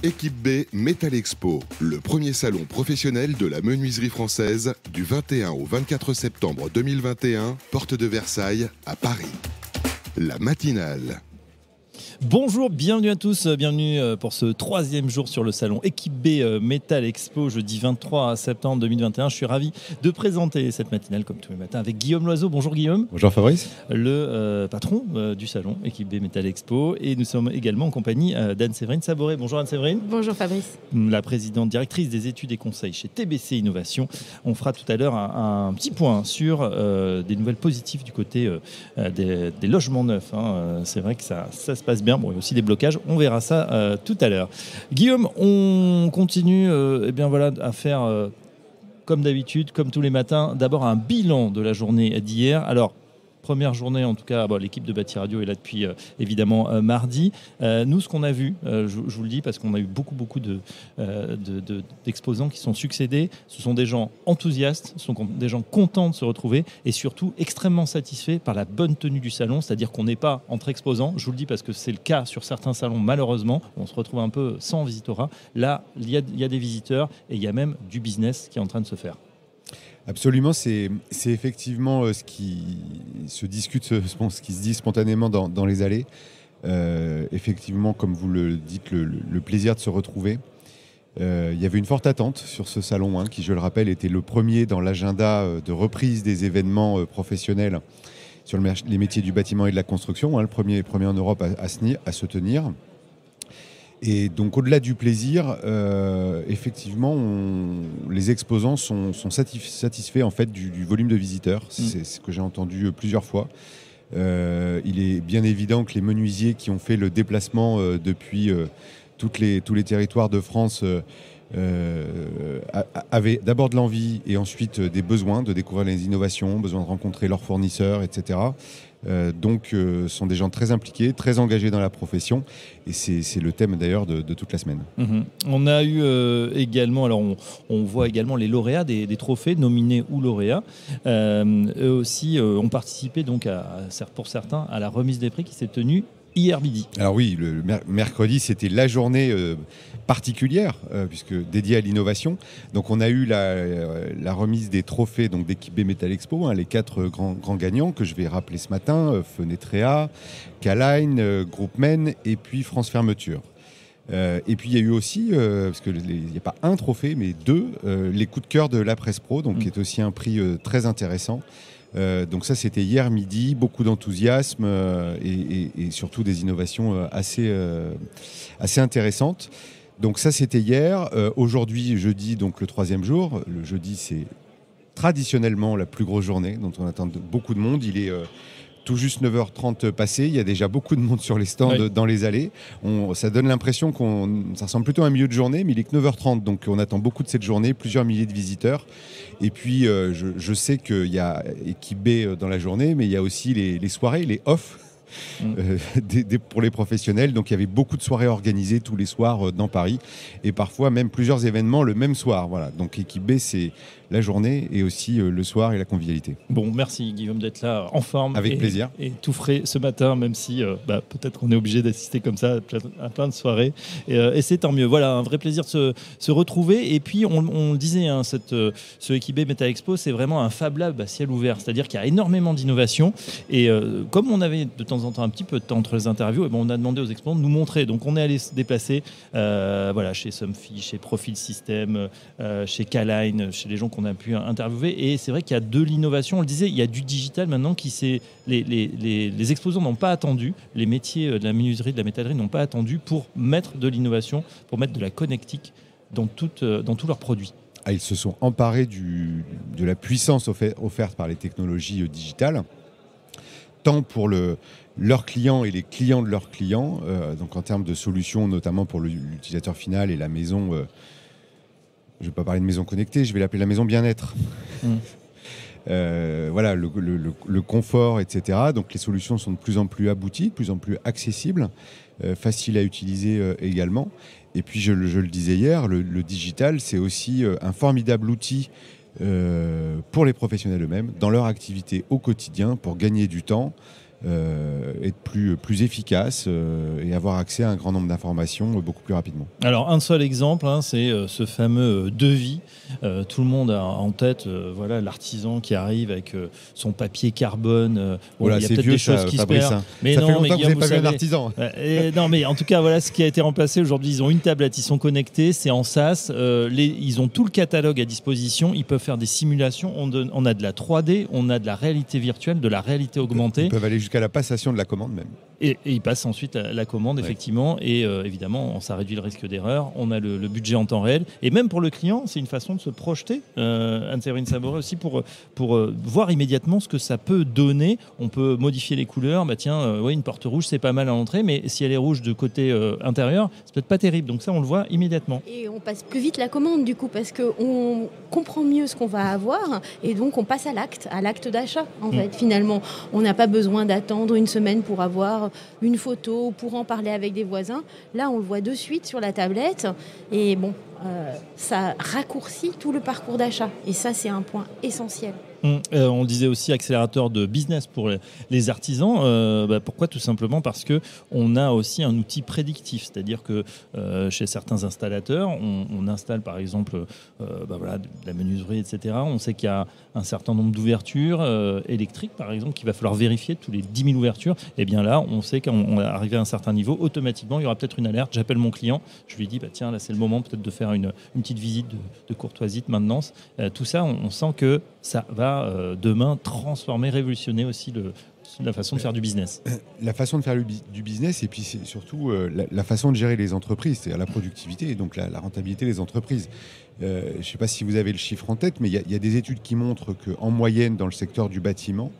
Équipe B Metal Expo, le premier salon professionnel de la menuiserie française du 21 au 24 septembre 2021, porte de Versailles à Paris. La matinale. Bonjour, bienvenue à tous, bienvenue pour ce troisième jour sur le salon Équipe B Metal Expo, jeudi 23 septembre 2021. Je suis ravi de présenter cette matinale comme tous les matins avec Guillaume Loiseau. Bonjour Guillaume. Bonjour Fabrice. Le patron du salon Équipe B Metal Expo, et nous sommes également en compagnie d'Anne-Séverine Saboré. Bonjour Anne-Séverine. Bonjour Fabrice. La présidente directrice des études et conseils chez TBC Innovation. On fera tout à l'heure un petit point sur des nouvelles positives du côté des logements neufs. C'est vrai que ça se passe bien. Bon, il y a aussi des blocages, on verra ça tout à l'heure. Guillaume, on continue à faire comme d'habitude, comme tous les matins, d'abord un bilan de la journée d'hier. Alors, première journée, en tout cas, l'équipe de Bâti Radio est là depuis évidemment mardi. Nous, ce qu'on a vu, je vous le dis parce qu'on a eu beaucoup d'exposants qui sont succédés. Ce sont des gens enthousiastes, ce sont des gens contents de se retrouver et surtout extrêmement satisfaits par la bonne tenue du salon. C'est-à-dire qu'on n'est pas entre exposants. Je vous le dis parce que c'est le cas sur certains salons, malheureusement. On se retrouve un peu sans visitorat. Là, il y a des visiteurs et il y a même du business qui est en train de se faire. Absolument, c'est effectivement ce qui se discute, ce qui se dit spontanément dans les allées. Effectivement, comme vous le dites, le plaisir de se retrouver. Il y avait une forte attente sur ce salon, qui, je le rappelle, était le premier dans l'agenda de reprise des événements professionnels sur les métiers du bâtiment et de la construction, le premier en Europe à se tenir. Et donc, au-delà du plaisir, effectivement, les exposants sont satisfaits en fait, du volume de visiteurs. C'est ce que j'ai entendu plusieurs fois. Il est bien évident que les menuisiers qui ont fait le déplacement depuis tous les territoires de France avaient d'abord de l'envie et ensuite des besoins de découvrir les innovations, besoin de rencontrer leurs fournisseurs, etc. Donc, sont des gens très impliqués, très engagés dans la profession, et c'est le thème d'ailleurs de toute la semaine. On a eu également, alors on voit également les lauréats des trophées, nominés ou lauréats. Eux aussi ont participé donc pour certains à la remise des prix qui s'est tenue hier midi. Alors oui, le mercredi, c'était la journée particulière, puisque dédiée à l'innovation. Donc on a eu la remise des trophées d'Équipe B Metal Expo, les 4 grands gagnants que je vais rappeler ce matin, Fenetrea, K-Line, Groupmen et puis France Fermeture. Et puis il y a eu aussi, parce qu'il n'y a pas un trophée, mais 2, les coups de cœur de la Presse Pro, qui est aussi un prix très intéressant. Donc ça, c'était hier midi, beaucoup d'enthousiasme et surtout des innovations assez intéressantes. Donc ça, c'était hier. Aujourd'hui, jeudi, donc le 3e jour. Le jeudi, c'est traditionnellement la plus grosse journée, dont on attend beaucoup de monde. Il est tout juste 9h30 passé. Il y a déjà beaucoup de monde sur les stands, dans les allées. Ça donne l'impression ça ressemble plutôt à un milieu de journée, mais il est que 9h30. Donc on attend beaucoup de cette journée, plusieurs milliers de visiteurs. Et puis je sais qu'il y a Équipe B dans la journée, mais il y a aussi les soirées, les off. Pour les professionnels. Donc il y avait beaucoup de soirées organisées tous les soirs dans Paris et parfois même plusieurs événements le même soir. Voilà. Donc Équipe B, c'est la journée et aussi le soir et la convivialité. Bon, merci Guillaume d'être là en forme. Avec plaisir. Et tout frais ce matin, même si peut-être qu'on est obligé d'assister comme ça à plein de soirées. Et c'est tant mieux. Voilà, un vrai plaisir de se retrouver. Et puis on le disait, ce Équipe B Metal Expo, c'est vraiment un Fab Lab à ciel ouvert. C'est-à-dire qu'il y a énormément d'innovation. Et comme on avait de temps en temps un petit peu de temps entre les interviews, on a demandé aux exposants de nous montrer. Donc on est allé se déplacer chez Somfy, chez Profil System, chez K-Line, chez les gens qu'on a pu interviewer. Et c'est vrai qu'il y a de l'innovation. On le disait, il y a du digital maintenant les exposants n'ont pas attendu, les métiers de la menuiserie, de la métallerie n'ont pas attendu pour mettre de l'innovation, pour mettre de la connectique dans tous leurs produits. Ils se sont emparés de la puissance offerte par les technologies digitales, tant pour leurs clients et les clients de leurs clients, donc en termes de solutions, notamment pour l'utilisateur final et la maison. Je ne vais pas parler de maison connectée, je vais l'appeler la maison bien-être. Voilà, le confort, etc. Donc les solutions sont de plus en plus abouties, de plus en plus accessibles, faciles à utiliser également. Et puis je le disais hier, le digital, c'est aussi un formidable outil pour les professionnels eux-mêmes, dans leur activité au quotidien, pour gagner du temps, être plus efficace et avoir accès à un grand nombre d'informations beaucoup plus rapidement. Alors un seul exemple, c'est ce fameux devis. Tout le monde a en tête voilà, l'artisan qui arrive avec son papier carbone. Voilà, il y a c'est peut-être vieux, des choses ça, qui Fabrice, se perdent. hein. Mais Ça non, fait longtemps mais que vous n'avez Guillaume, pas vous vu un savez. artisan. Non, mais en tout cas, voilà ce qui a été remplacé. Aujourd'hui, ils ont une tablette, ils sont connectés, c'est en SaaS. Ils ont tout le catalogue à disposition. Ils peuvent faire des simulations. On a de la 3D, on a de la réalité virtuelle, de la réalité augmentée. Ils peuvent aller jusqu'à la passation de la commande même. Et ils passent ensuite à la commande, effectivement. Et évidemment, ça réduit le risque d'erreur. On a le budget en temps réel. Et même pour le client, c'est une façon de se projeter. Anne-Séverine Saboret aussi pour voir immédiatement ce que ça peut donner. On peut modifier les couleurs. Une porte rouge, c'est pas mal à l'entrée. Mais si elle est rouge de côté intérieur, c'est peut-être pas terrible. Donc ça, on le voit immédiatement. Et on passe plus vite la commande, du coup, parce qu'on comprend mieux ce qu'on va avoir. Et donc, on passe à l'acte d'achat, en fait, finalement. On n'a pas besoin d'attendre une semaine pour avoir une photo ou pour en parler avec des voisins. Là, on le voit de suite sur la tablette. Et bon, ça raccourcit tout le parcours d'achat. Et ça, c'est un point essentiel. On disait aussi accélérateur de business pour les artisans. Pourquoi ? Tout simplement parce qu'on a aussi un outil prédictif. C'est-à-dire que chez certains installateurs, on installe par exemple de la menuiserie, etc. On sait qu'il y a un certain nombre d'ouvertures électriques, par exemple, qu'il va falloir vérifier tous les 10 000 ouvertures. Et bien là, on sait qu'on est arrivé à un certain niveau. Automatiquement, il y aura peut-être une alerte. J'appelle mon client. Je lui dis, tiens, là, c'est le moment peut-être de faire une petite visite de courtoisie, de maintenance. Tout ça, on sent que ça va demain transformer, révolutionner aussi la façon de faire du business. La façon de faire du business et puis c'est surtout la façon de gérer les entreprises, c'est-à-dire la productivité et donc la rentabilité des entreprises. Je ne sais pas si vous avez le chiffre en tête, mais il y a des études qui montrent qu'en moyenne, dans le secteur du bâtiment,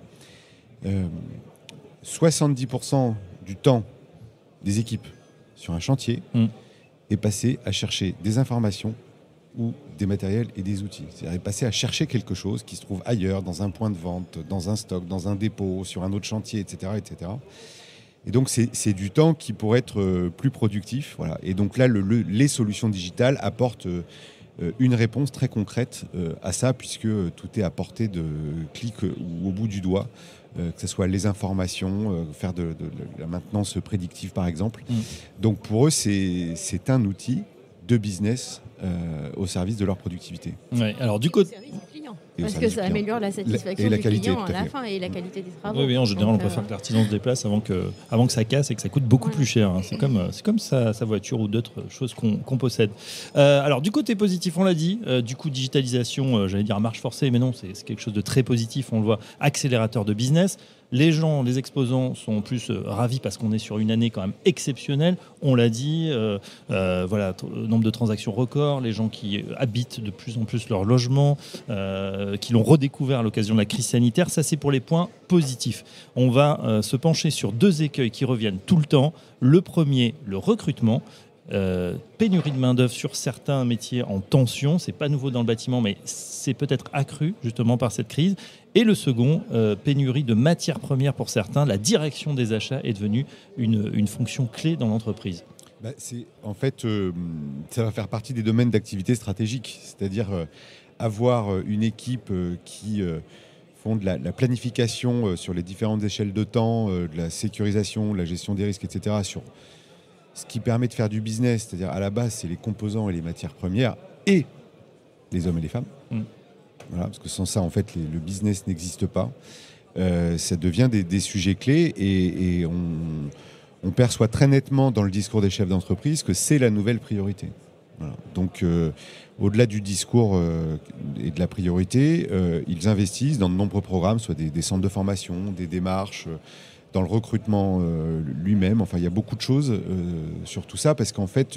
70% du temps des équipes sur un chantier est passé à chercher des informations ou des matériels et des outils. C'est-à-dire passer à chercher quelque chose qui se trouve ailleurs, dans un point de vente, dans un stock, dans un dépôt, sur un autre chantier, etc. etc. Et donc, c'est du temps qui pourrait être plus productif. Voilà. Et donc là, les solutions digitales apportent une réponse très concrète à ça, puisque tout est à portée de clic ou au bout du doigt, que ce soit les informations, faire de la maintenance prédictive, par exemple. Donc, pour eux, c'est un outil de business au service de leur productivité. Ouais, alors du côté client, parce que ça améliore la satisfaction du client à la fin et la qualité des travaux. Oui, en général, on préfère que l'artisan se déplace avant que ça casse et que ça coûte beaucoup plus cher. C'est comme sa voiture ou d'autres choses qu'on possède. Alors du côté positif, on l'a dit, du coup digitalisation, j'allais dire à marche forcée, mais non, c'est quelque chose de très positif. On le voit, accélérateur de business. Les gens, les exposants sont en plus ravis parce qu'on est sur une année quand même exceptionnelle. On l'a dit, nombre de transactions records, les gens qui habitent de plus en plus leur logement, qui l'ont redécouvert à l'occasion de la crise sanitaire. Ça, c'est pour les points positifs. On va se pencher sur deux écueils qui reviennent tout le temps. Le premier, le recrutement. Pénurie de main-d'œuvre sur certains métiers en tension, c'est pas nouveau dans le bâtiment, mais c'est peut-être accru justement par cette crise. Et le second, pénurie de matières premières pour certains. La direction des achats est devenue une fonction clé dans l'entreprise. Ça va faire partie des domaines d'activité stratégique, c'est-à-dire avoir une équipe qui font de la planification sur les différentes échelles de temps, de la sécurisation, de la gestion des risques, etc., sur ce qui permet de faire du business, c'est-à-dire à la base, c'est les composants et les matières premières et les hommes et les femmes. Voilà, parce que sans ça, en fait, le business n'existe pas. Ça devient des sujets clés et on perçoit très nettement dans le discours des chefs d'entreprise que c'est la nouvelle priorité. Voilà. Donc, au-delà du discours et de la priorité, ils investissent dans de nombreux programmes, soit des centres de formation, des démarches, dans le recrutement lui-même. Enfin, il y a beaucoup de choses sur tout ça parce qu'en fait,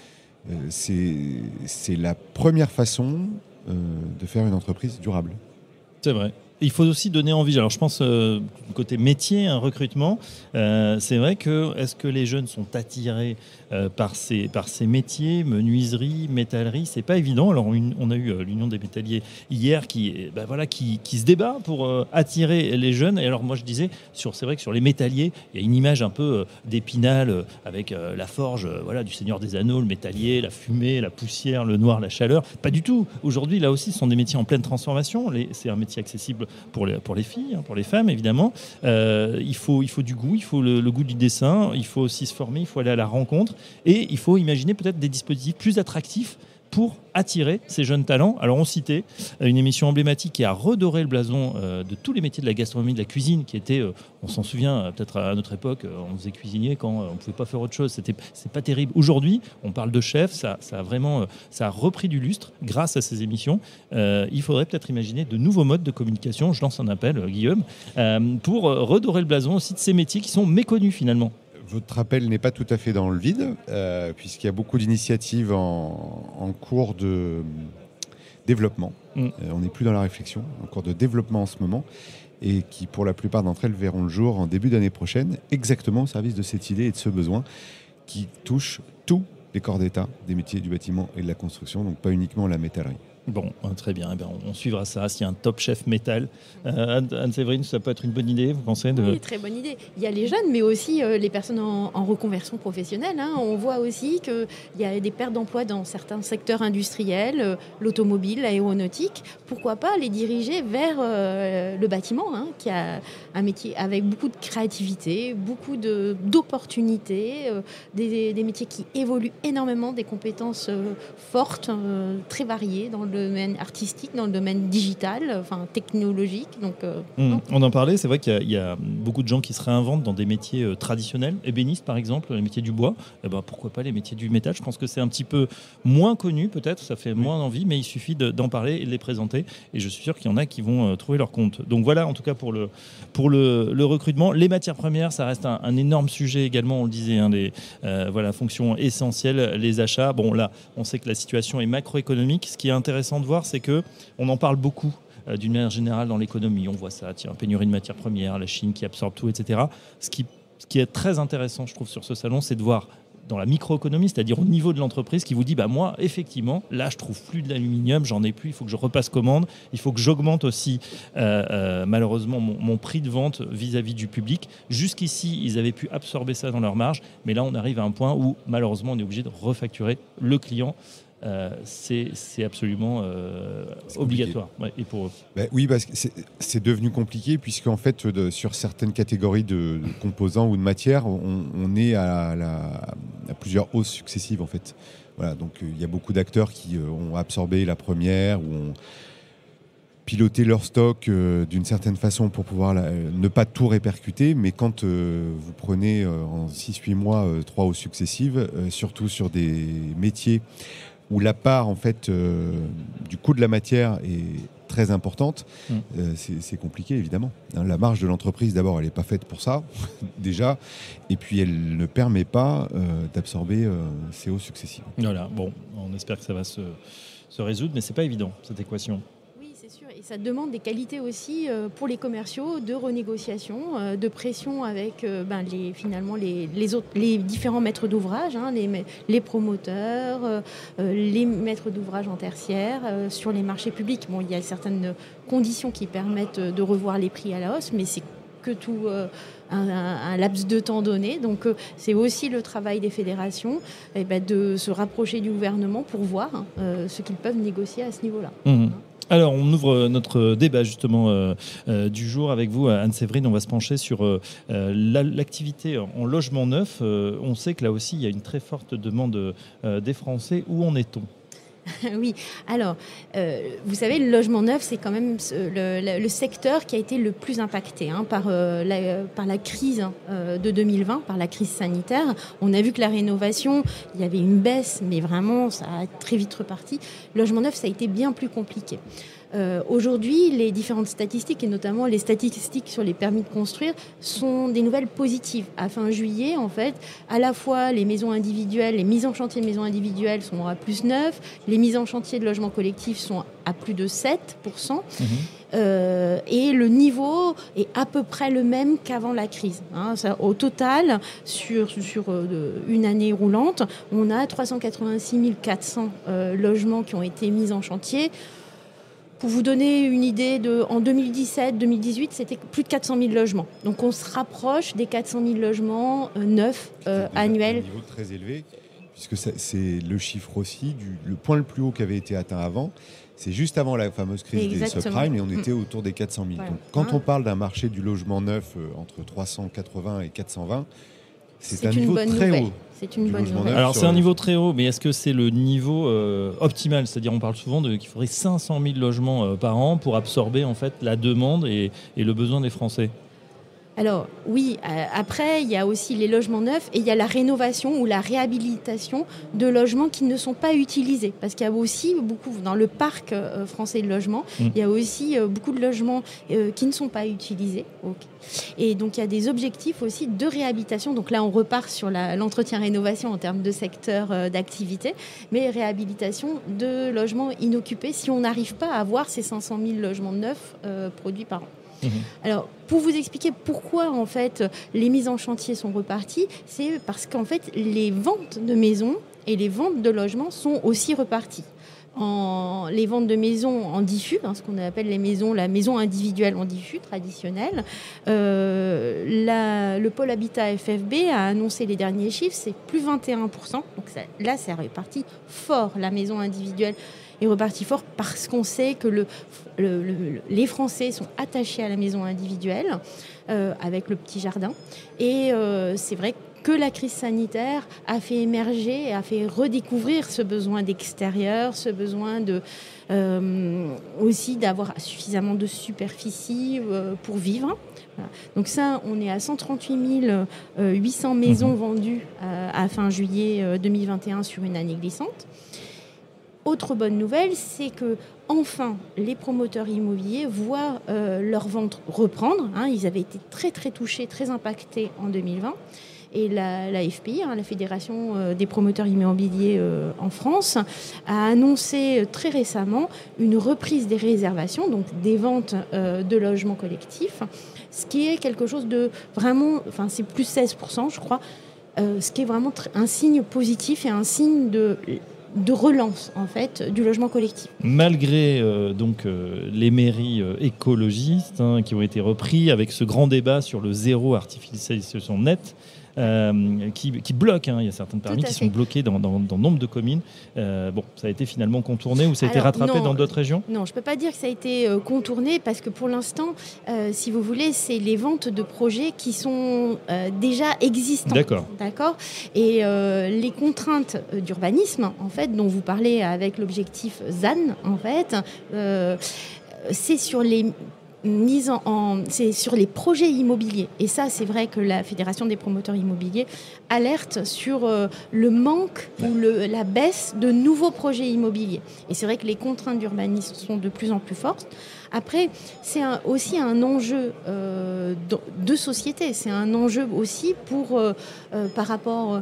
c'est la première façon de faire une entreprise durable. C'est vrai. Il faut aussi donner envie. Alors, je pense du côté métier, un recrutement, c'est vrai que est-ce que les jeunes sont attirés par ces métiers, menuiserie, métallerie, c'est pas évident. Alors, on a eu l'Union des métalliers hier qui se débat pour attirer les jeunes. Et alors, moi, je disais, c'est vrai que sur les métalliers, il y a une image un peu d'Épinal avec la forge, du Seigneur des Anneaux, le métallier, la fumée, la poussière, le noir, la chaleur. Pas du tout. Aujourd'hui, là aussi, ce sont des métiers en pleine transformation. C'est un métier accessible pour les filles, pour les femmes évidemment. Il faut du goût, il faut le goût du dessin, il faut aussi se former, il faut aller à la rencontre et il faut imaginer peut-être des dispositifs plus attractifs pour attirer ces jeunes talents. Alors on citait une émission emblématique qui a redoré le blason de tous les métiers de la gastronomie, de la cuisine, qui était, on s'en souvient peut-être à notre époque, on faisait cuisinier quand on ne pouvait pas faire autre chose. C'est pas terrible. Aujourd'hui, on parle de chef, ça a repris du lustre grâce à ces émissions. Il faudrait peut-être imaginer de nouveaux modes de communication, je lance un appel, Guillaume, pour redorer le blason aussi de ces métiers qui sont méconnus finalement. Votre appel n'est pas tout à fait dans le vide, puisqu'il y a beaucoup d'initiatives en cours de développement. On n'est plus dans la réflexion, en cours de développement en ce moment, et qui, pour la plupart d'entre elles, verront le jour en début d'année prochaine, exactement au service de cette idée et de ce besoin qui touche tous les corps d'État des métiers du bâtiment et de la construction, donc pas uniquement la métallerie. Bon, très bien. On suivra ça. S'il y a un top chef métal, Anne-Séverine, ça peut être une bonne idée, vous pensez Oui, très bonne idée. Il y a les jeunes, mais aussi les personnes en reconversion professionnelle. On voit aussi qu'il y a des pertes d'emplois dans certains secteurs industriels, l'automobile, l'aéronautique. Pourquoi pas les diriger vers le bâtiment, qui a un métier avec beaucoup de créativité, beaucoup d'opportunités, des métiers qui évoluent énormément, des compétences fortes, très variées dans le domaine artistique, dans le domaine digital, technologique. Donc, on en parlait, c'est vrai qu'il y a beaucoup de gens qui se réinventent dans des métiers traditionnels, ébénistes par exemple, les métiers du bois. Pourquoi pas les métiers du métal? Je pense que c'est un petit peu moins connu peut-être, ça fait moins envie, mais il suffit d'en parler et de les présenter. Et je suis sûr qu'il y en a qui vont trouver leur compte. Donc voilà, en tout cas pour le recrutement. Les matières premières, ça reste un énorme sujet également, on le disait, fonction essentielle, les achats. Bon là, on sait que la situation est macroéconomique. Ce qui est intéressant de voir, c'est qu'on en parle beaucoup d'une manière générale dans l'économie. On voit ça, pénurie de matières premières, la Chine qui absorbe tout, etc. Ce qui est très intéressant, je trouve, sur ce salon, c'est de voir dans la microéconomie, c'est-à-dire au niveau de l'entreprise, qui vous dit moi, effectivement, là, je trouve plus de l'aluminium, j'en ai plus, il faut que je repasse commande, il faut que j'augmente aussi, malheureusement, mon prix de vente vis-à-vis du public. Jusqu'ici, ils avaient pu absorber ça dans leur marge, mais là, on arrive à un point où, malheureusement, on est obligé de refacturer le client. C'est absolument obligatoire et pour eux. Oui, parce que c'est devenu compliqué puisqu'en fait, sur certaines catégories de composants ou de matières, on est à plusieurs hausses successives en fait. Voilà, donc il y a beaucoup d'acteurs qui ont absorbé la première ou ont piloté leur stock d'une certaine façon pour pouvoir ne pas tout répercuter, mais quand vous prenez en 6-8 mois 3 hausses successives, surtout sur des métiers où la part en fait du coût de la matière est très importante, c'est compliqué évidemment. La marge de l'entreprise d'abord elle n'est pas faite pour ça déjà, et puis elle ne permet pas d'absorber ces hausses successives. Voilà, bon, on espère que ça va se résoudre, mais c'est pas évident cette équation. C'est sûr, et ça demande des qualités aussi pour les commerciaux de renégociation, de pression avec les différents maîtres d'ouvrage, les promoteurs, les maîtres d'ouvrage en tertiaire, sur les marchés publics. Bon, il y a certaines conditions qui permettent de revoir les prix à la hausse, mais c'est que tout un laps de temps donné. Donc c'est aussi le travail des fédérations de se rapprocher du gouvernement pour voir ce qu'ils peuvent négocier à ce niveau-là. Alors, on ouvre notre débat justement du jour avec vous, Anne-Séverine. On va se pencher sur l'activité en logement neuf. On sait que là aussi, il y a une très forte demande des Français. Où en est-on ? Oui, alors, vous savez, le logement neuf, c'est quand même le secteur qui a été le plus impacté par la crise de 2020, par la crise sanitaire. On a vu que la rénovation, il y avait une baisse, mais vraiment, ça a très vite reparti. Le logement neuf, ça a été bien plus compliqué. Aujourd'hui, les différentes statistiques, et notamment les statistiques sur les permis de construire, sont des nouvelles positives. À fin juillet, en fait, à la fois les maisons individuelles, les mises en chantier de maisons individuelles sont à plus 9, les mises en chantier de logements collectifs sont à plus de 7%. Et le niveau est à peu près le même qu'avant la crise. Au total, sur une année roulante, on a 386 400 logements qui ont été mis en chantier. Pour vous donner une idée, en 2017-2018, c'était plus de 400 000 logements. Donc on se rapproche des 400 000 logements neufs annuels. C'est un niveau très élevé. puisque c'est le chiffre aussi, le point le plus haut qui avait été atteint avant. C'est juste avant la fameuse crise des subprimes et on était autour des 400 000. Voilà. Donc, quand on parle d'un marché du logement neuf entre 380 et 420, c'est un niveau très haut. C'est une bonne nouvelle. Alors c'est un niveau très haut, mais est-ce que c'est le niveau optimal? C'est-à-dire on parle souvent qu'il faudrait 500 000 logements par an pour absorber en fait la demande et le besoin des Français. Alors oui, après il y a aussi les logements neufs et il y a la rénovation ou la réhabilitation de logements qui ne sont pas utilisés. Parce qu'il y a aussi beaucoup, dans le parc français de logements, il y a aussi beaucoup de logements qui ne sont pas utilisés. Okay. Et donc il y a des objectifs aussi de réhabilitation. Donc là on repart sur l'entretien-rénovation en termes de secteur d'activité, mais réhabilitation de logements inoccupés si on n'arrive pas à avoir ces 500 000 logements neufs produits par an. Alors, pour vous expliquer pourquoi en fait les mises en chantier sont reparties, c'est parce qu'en fait les ventes de maisons et les ventes de logements sont aussi reparties. Les ventes de maisons en diffus, ce qu'on appelle la maison individuelle en diffus traditionnelle. Le pôle Habitat FFB a annoncé les derniers chiffres, c'est plus 21%. Donc là, c'est reparti fort, la maison individuelle est reparti fort parce qu'on sait que les Français sont attachés à la maison individuelle avec le petit jardin. Et c'est vrai que la crise sanitaire a fait émerger et a fait redécouvrir ce besoin d'extérieur, ce besoin aussi d'avoir suffisamment de superficie pour vivre. Voilà. Donc ça, on est à 138 800 maisons vendues à fin juillet 2021 sur une année glissante. Autre bonne nouvelle, c'est que enfin les promoteurs immobiliers voient leurs ventes reprendre. Ils avaient été très très touchés, très impactés en 2020. Et la FPI, la Fédération des promoteurs immobiliers en France, a annoncé très récemment une reprise des réservations, donc des ventes de logements collectifs, ce qui est quelque chose de vraiment, c'est plus 16%, je crois, ce qui est vraiment un signe positif et un signe de relance en fait du logement collectif. Malgré les mairies écologistes qui ont été repris avec ce grand débat sur le zéro artificialisation nette, qui bloquent. Il y a certains permis qui sont bloqués dans nombre de communes. Ça a été finalement contourné ou ça a été rattrapé dans d'autres régions? Non, je ne peux pas dire que ça a été contourné parce que pour l'instant, si vous voulez, c'est les ventes de projets qui sont déjà existants. D'accord. Et les contraintes d'urbanisme, en fait, dont vous parlez avec l'objectif ZAN, en fait, c'est sur les c'est sur les projets immobiliers. Et ça, c'est vrai que la Fédération des promoteurs immobiliers alerte sur le manque ou la baisse de nouveaux projets immobiliers. Et c'est vrai que les contraintes d'urbanisme sont de plus en plus fortes. Après, c'est aussi un enjeu de société. C'est un enjeu aussi par rapport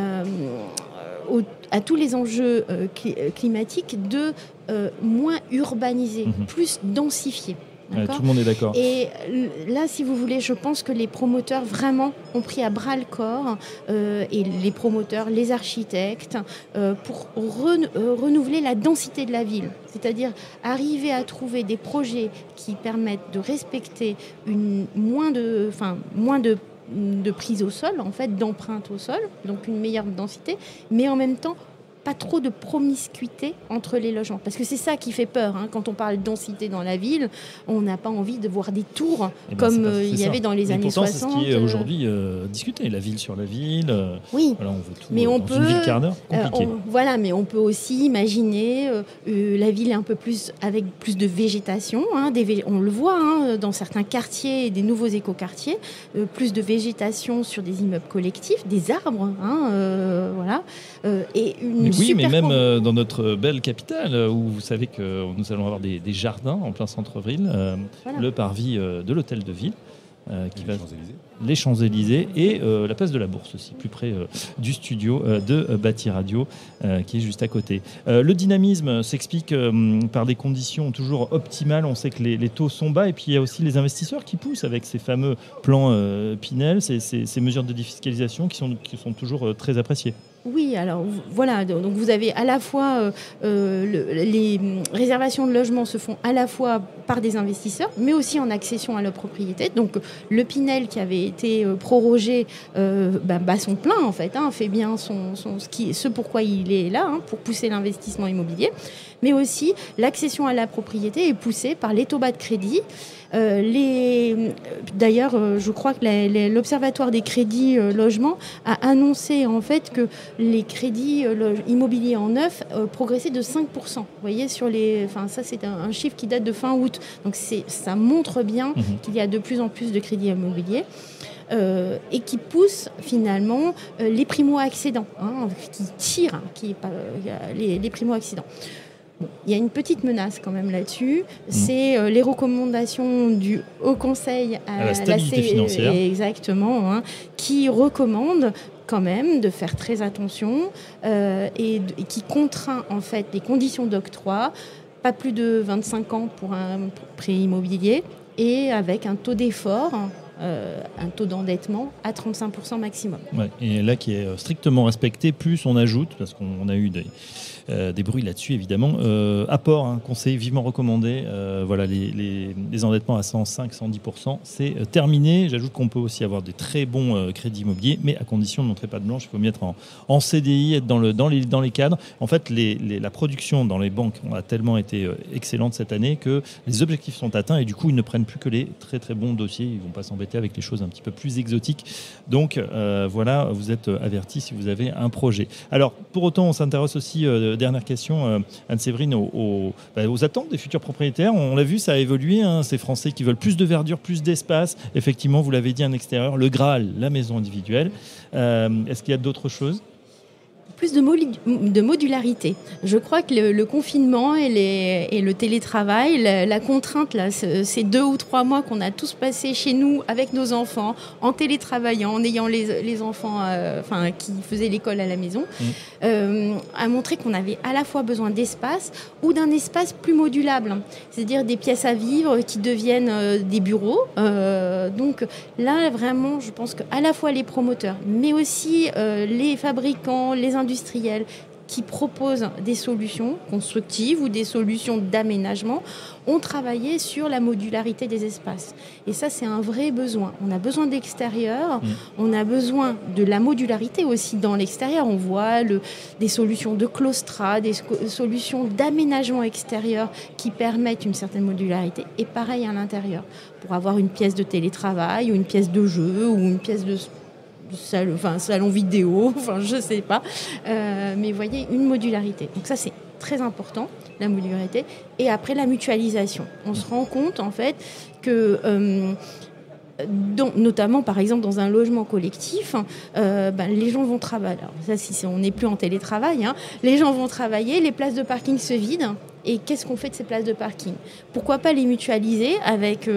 à tous les enjeux climatiques de moins urbaniser, plus densifier. Tout le monde est d'accord. Et là, si vous voulez, je pense que les promoteurs vraiment ont pris à bras le corps, et les promoteurs, les architectes, pour renouveler la densité de la ville. C'est-à-dire arriver à trouver des projets qui permettent de respecter moins de prise au sol, en fait, d'empreinte au sol, donc une meilleure densité, mais en même temps, pas trop de promiscuité entre les logements. Parce que c'est ça qui fait peur. Quand on parle de densité dans la ville, on n'a pas envie de voir des tours comme il y avait dans les années 60. C'est ce qui est aujourd'hui discuté, la ville sur la ville. Oui, voilà, on veut tout mais dans une ville quart d'heure, compliqué. Mais on peut aussi imaginer la ville un peu plus avec plus de végétation. On le voit dans certains quartiers, des nouveaux écoquartiers, plus de végétation sur des immeubles collectifs, des arbres, et une mais même dans notre belle capitale, où vous savez que nous allons avoir des jardins en plein centre-ville, le parvis de l'hôtel de ville, les Champs-Élysées et la place de la Bourse aussi, plus près du studio de Bâti Radio, qui est juste à côté. Le dynamisme s'explique par des conditions toujours optimales. On sait que les taux sont bas et puis il y a aussi les investisseurs qui poussent avec ces fameux plans Pinel, ces mesures de défiscalisation qui sont toujours très appréciées. Oui, alors voilà, donc vous avez à la fois les réservations de logements se font à la fois par des investisseurs, mais aussi en accession à la propriété. Donc le Pinel qui avait été prorogé bat son plein en fait, fait bien ce pourquoi il est là, pour pousser l'investissement immobilier. Mais aussi l'accession à la propriété est poussée par les taux bas de crédit. D'ailleurs, je crois que l'Observatoire des crédits logements a annoncé en fait que les crédits immobiliers en neuf progressaient de 5%. Vous voyez, ça c'est un chiffre qui date de fin août. Donc ça montre bien qu'il y a de plus en plus de crédits immobiliers. Et qui pousse finalement les primo-accédants, qui tirent les primo-accédants. Bon, il y a une petite menace quand même là-dessus, c'est les recommandations du Haut Conseil à la stabilité financière. Exactement, qui recommande quand même de faire très attention et qui contraint en fait les conditions d'octroi, pas plus de 25 ans pour un prêt immobilier et avec un taux d'effort, un taux d'endettement à 35% maximum. Ouais, et là qui est strictement respecté, plus on ajoute, parce qu'on a eu des bruits là-dessus évidemment, apport, conseil vivement recommandé, voilà, les endettements à 105-110%, c'est terminé. J'ajoute qu'on peut aussi avoir des très bons crédits immobiliers, mais à condition de montrer patte blanche. Il faut mettre en CDI, être dans les cadres. En fait, la production dans les banques a tellement été excellente cette année que les objectifs sont atteints et du coup ils ne prennent plus que les très très bons dossiers. Ils ne vont pas s'embêter avec les choses un petit peu plus exotiques. Donc voilà, vous êtes avertis si vous avez un projet. Alors pour autant, on s'intéresse aussi, dernière question, Anne-Séverine, aux attentes des futurs propriétaires. On l'a vu, ça a évolué. Ces Français qui veulent plus de verdure, plus d'espace. Effectivement, vous l'avez dit, un extérieur, le Graal, la maison individuelle. Est-ce qu'il y a d'autres choses ? Plus de modularité. Je crois que le confinement et le télétravail, la contrainte, là, ces 2 ou 3 mois qu'on a tous passés chez nous avec nos enfants, en télétravaillant, en ayant les enfants qui faisaient l'école à la maison, a montré qu'on avait à la fois besoin d'espace ou d'un espace plus modulable, c'est-à-dire des pièces à vivre qui deviennent des bureaux. Donc là, vraiment, je pense qu'à la fois les promoteurs, mais aussi les fabricants, les industriels qui proposent des solutions constructives ou des solutions d'aménagement ont travaillé sur la modularité des espaces. Et ça, c'est un vrai besoin. On a besoin d'extérieur, on a besoin de la modularité aussi dans l'extérieur. On voit des solutions de claustrat, des solutions d'aménagement extérieur qui permettent une certaine modularité. Et pareil à l'intérieur, pour avoir une pièce de télétravail ou une pièce de jeu ou une pièce de salon vidéo, je sais pas. Mais vous voyez, une modularité. Donc ça, c'est très important, la modularité. Et après, la mutualisation. On se rend compte, en fait, que... notamment par exemple dans un logement collectif, les gens vont travailler. Alors ça, si on n'est plus en télétravail, les gens vont travailler, les places de parking se vident. Et qu'est-ce qu'on fait de ces places de parking ? Pourquoi pas les mutualiser avec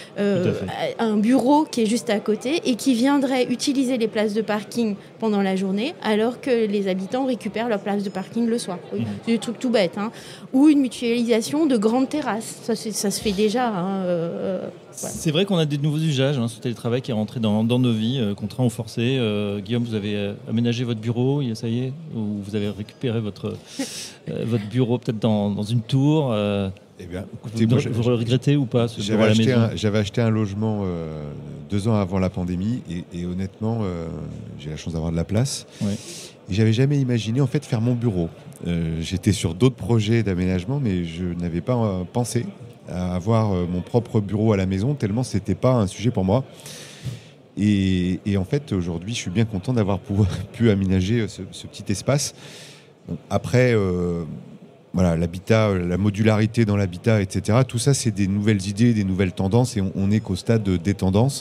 un bureau qui est juste à côté et qui viendrait utiliser les places de parking pendant la journée alors que les habitants récupèrent leurs places de parking le soir. C'est des trucs tout bêtes. Ou une mutualisation de grandes terrasses. Ça se fait déjà. C'est vrai qu'on a des nouveaux usages, ce télétravail qui est rentré dans nos vies, contraint ou forcé. Guillaume, vous avez aménagé votre bureau, ça y est, ou vous avez récupéré votre bureau peut-être dans une tour. Eh bien, écoutez, vous le regrettez ou pas J'avais acheté un logement 2 ans avant la pandémie et honnêtement, j'ai la chance d'avoir de la place. Ouais. Et j'avais jamais imaginé en fait faire mon bureau. J'étais sur d'autres projets d'aménagement, mais je n'avais pas pensé à avoir mon propre bureau à la maison, tellement c'était pas un sujet pour moi. Et en fait, aujourd'hui, je suis bien content d'avoir pu aménager ce petit espace. Bon, après, voilà, l'habitat, la modularité dans l'habitat, etc. Tout ça, c'est des nouvelles idées, des nouvelles tendances, et on n'est qu'au stade des tendances.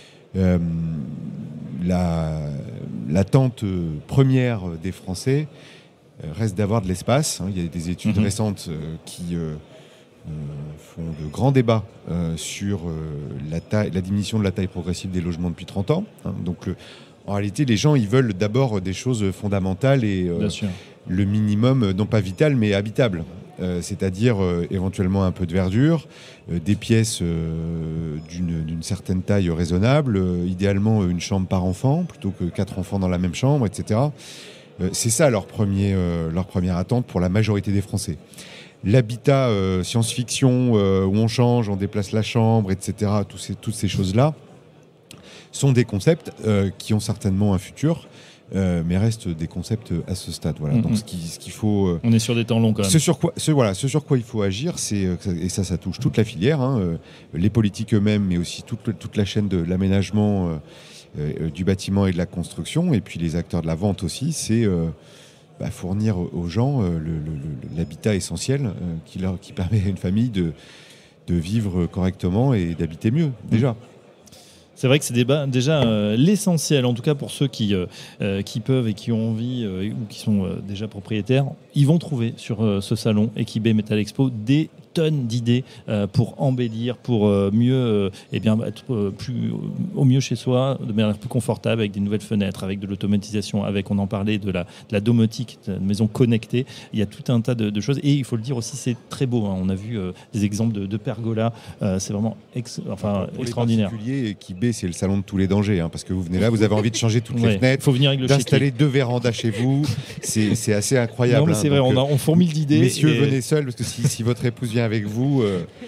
L'attente première des Français reste d'avoir de l'espace. Il y a des études récentes qui font de grands débats sur la diminution de la taille progressive des logements depuis 30 ans. Donc, en réalité, les gens, ils veulent d'abord des choses fondamentales et le minimum, non pas vital, mais habitable. C'est-à-dire éventuellement un peu de verdure, des pièces d'une certaine taille raisonnable, idéalement une chambre par enfant, plutôt que 4 enfants dans la même chambre, etc. C'est ça leur première attente pour la majorité des Français. L'habitat science-fiction, où on change, on déplace la chambre, etc., toutes ces choses-là, sont des concepts qui ont certainement un futur, mais restent des concepts à ce stade. Voilà. Donc ce qu'il faut... On est sur des temps longs quand même. Ce sur quoi il faut agir, et ça touche toute la filière, les politiques eux-mêmes, mais aussi toute la chaîne de l'aménagement du bâtiment et de la construction, et puis les acteurs de la vente aussi, c'est fournir aux gens l'habitat essentiel qui permet à une famille de vivre correctement et d'habiter mieux, déjà. C'est vrai que c'est déjà l'essentiel, en tout cas pour ceux qui peuvent et qui ont envie ou qui sont déjà propriétaires. Ils vont trouver sur ce salon Equibé Metal Expo des tonnes d'idées pour embellir, pour mieux être au mieux chez soi, de manière plus confortable, avec des nouvelles fenêtres, avec de l'automatisation, on en parlait, de la domotique, de la maison connectée. Il y a tout un tas de choses. Et il faut le dire aussi, c'est très beau. On a vu des exemples de pergolas. C'est vraiment extraordinaire. Pour les particuliers, Equibé, c'est le salon de tous les dangers. Parce que vous venez là, vous avez envie de changer toutes les fenêtres, faut venir avec d'installer 2 vérandas chez vous. C'est assez incroyable. Non, mais c'est vrai, on fourmille d'idées. Messieurs, venez seuls, parce que si votre épouse vient avec vous...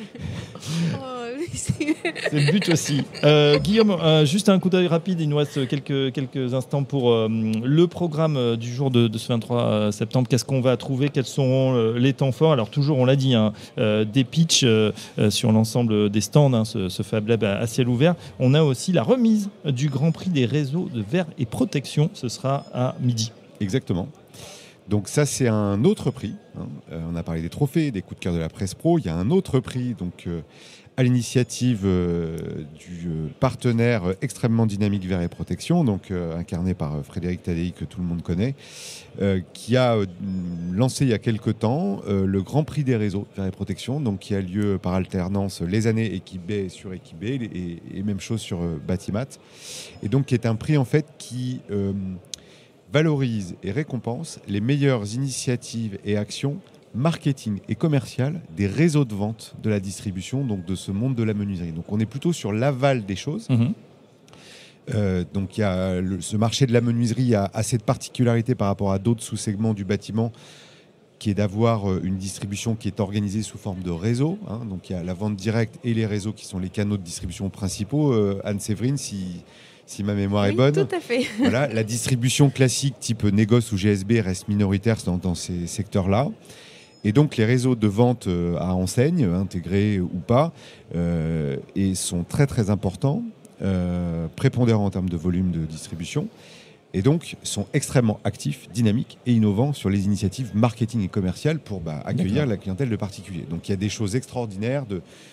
C'est le but aussi. Guillaume, juste un coup d'œil rapide, il nous reste quelques instants pour le programme du jour de ce 23 septembre. Qu'est-ce qu'on va trouver? Quels seront les temps forts? Alors toujours, on l'a dit, des pitchs sur l'ensemble des stands, ce Fab Lab à ciel ouvert. On a aussi la remise du Grand Prix des réseaux de verre et protection. Ce sera à midi. Exactement. Donc ça, c'est un autre prix. On a parlé des trophées, des coups de cœur de la presse pro. Il y a un autre prix à l'initiative du partenaire extrêmement dynamique Verre et Protection, incarné par Frédéric Tadei, que tout le monde connaît, qui a lancé il y a quelque temps le Grand Prix des réseaux Verre et Protection, qui a lieu par alternance les années Equibé sur Equibé et même chose sur Batimat. Et donc qui est un prix en fait qui... valorise et récompense les meilleures initiatives et actions marketing et commerciales des réseaux de vente de la distribution, de ce monde de la menuiserie. Donc on est plutôt sur l'aval des choses. Donc il y a ce marché de la menuiserie a cette particularité par rapport à d'autres sous-segments du bâtiment, qui est d'avoir une distribution qui est organisée sous forme de réseau. Donc il y a la vente directe et les réseaux qui sont les canaux de distribution principaux. Anne-Séverine, si ma mémoire est bonne. Tout à fait. Voilà, la distribution classique type négoce ou GSB reste minoritaire dans ces secteurs-là. Et donc les réseaux de vente à enseigne, intégrés ou pas, et sont très très importants, prépondérants en termes de volume de distribution, et donc sont extrêmement actifs, dynamiques et innovants sur les initiatives marketing et commerciales pour accueillir la clientèle de particuliers. Donc il y a des choses extraordinaires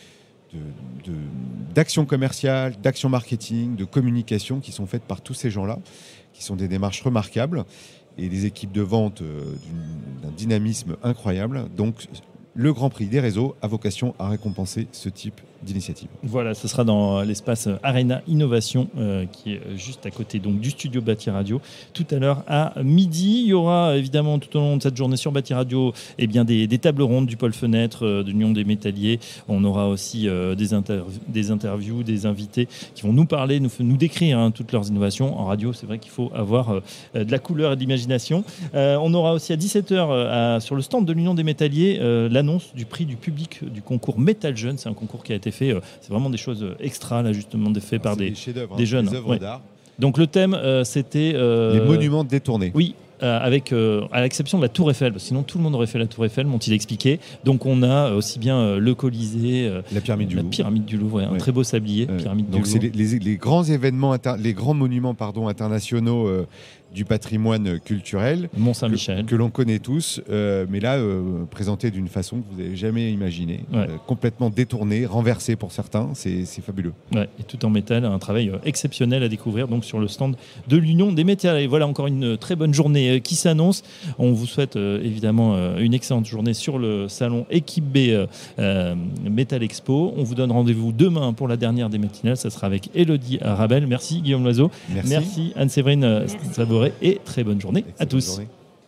d'actions commerciales, d'actions marketing, de communication qui sont faites par tous ces gens-là, qui sont des démarches remarquables et des équipes de vente d'un dynamisme incroyable. Donc le Grand Prix des réseaux a vocation à récompenser ce type d'initiative. Voilà, ce sera dans l'espace Arena Innovation qui est juste à côté du studio Bâti Radio tout à l'heure à midi. Il y aura évidemment tout au long de cette journée sur Bâti Radio des tables rondes du pôle fenêtre de l'Union des métalliers. On aura aussi des interviews, des invités qui vont nous parler, nous décrire toutes leurs innovations. En radio, c'est vrai qu'il faut avoir de la couleur et de l'imagination. On aura aussi à 17h sur le stand de l'Union des métalliers l'annonce du prix du public du concours Metal Jeune. C'est un concours qui a été fait, c'est vraiment des choses extra là, justement, faits par des jeunes. Des œuvres d'art. Donc le thème, c'était... les monuments détournés. Oui, à l'exception de la Tour Eiffel, parce que sinon tout le monde aurait fait la Tour Eiffel, m'ont-ils expliqué. Donc on a aussi bien le Colisée, la pyramide du Louvre, un très beau sablier, pyramide donc du Louvre. Donc c'est les grands événements, les grands monuments internationaux du patrimoine culturel, Mont-Saint-Michel, que l'on connaît tous, mais là présenté d'une façon que vous n'avez jamais imaginée, complètement détournée, renversée pour certains, c'est fabuleux. Ouais, et tout en métal, un travail exceptionnel à découvrir donc sur le stand de l'Union des métalliers. Et voilà encore une très bonne journée qui s'annonce. On vous souhaite évidemment une excellente journée sur le salon Equibé Metal Expo. On vous donne rendez-vous demain pour la dernière des matinales. Ça sera avec Élodie Rabel. Merci Guillaume Loiseau. Merci Anne-Séverine Saboré. Et très bonne journée à tous.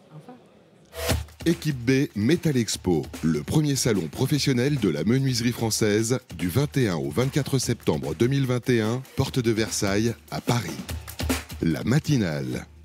Equibé Metal Expo, le premier salon professionnel de la menuiserie française du 21 au 24 septembre 2021, porte de Versailles à Paris. La matinale.